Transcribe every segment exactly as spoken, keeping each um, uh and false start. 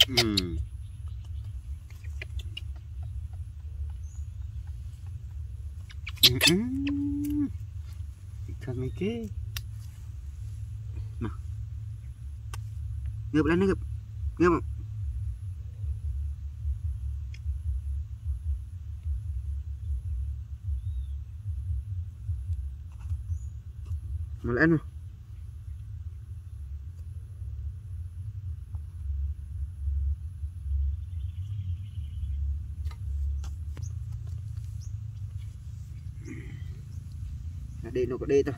Ừ. Ừ. Ừ. Thật mấy cái mà ngược lên nó ngược ngược mà lên mà đây nó có đây thôi.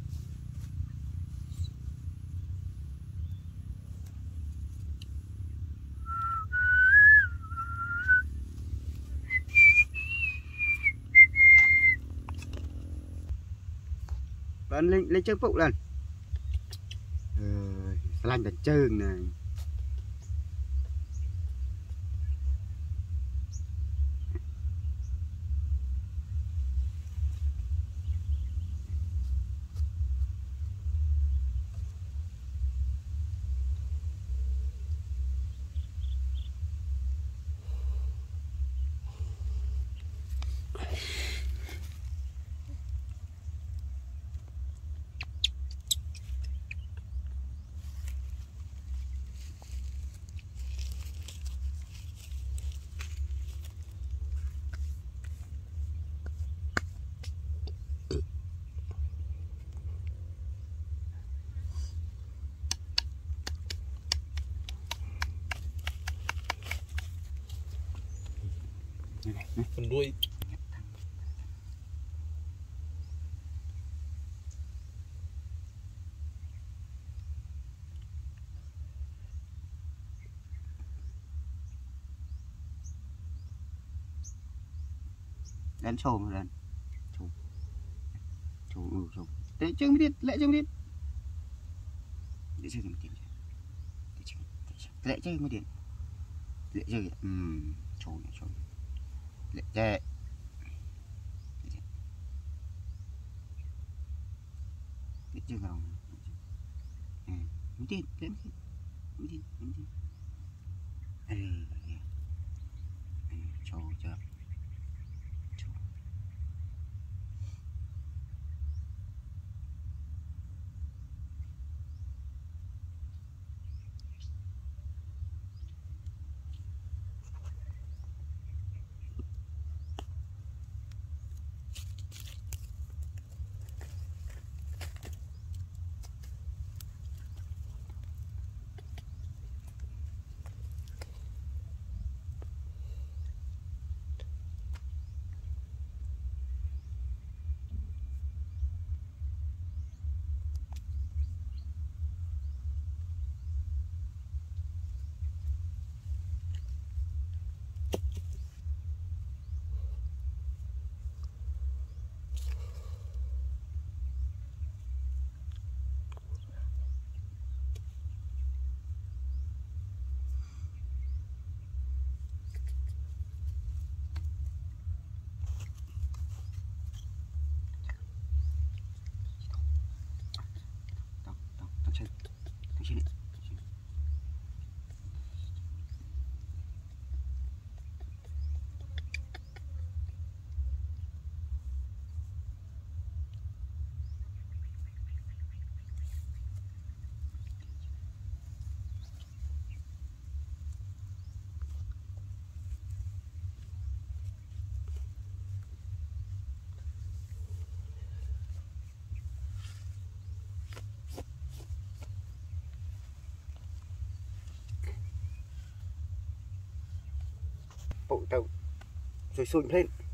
Lên lên lên chân phụ lần. Ờ, lanh đàn trơn này. Phần đuôi Lên trồm lên trồm trồm ừ trồm để chưa mới đi lệ chưa mới đi để chưa mới đi lệ chưa mới đi lệ chưa ừ trồm trồm lệ chưa lệ chưa vào ừ mới đi lệ mới đi mới đi ê trồm chưa Trên trên này. Bộ tàu rồi xuôi lên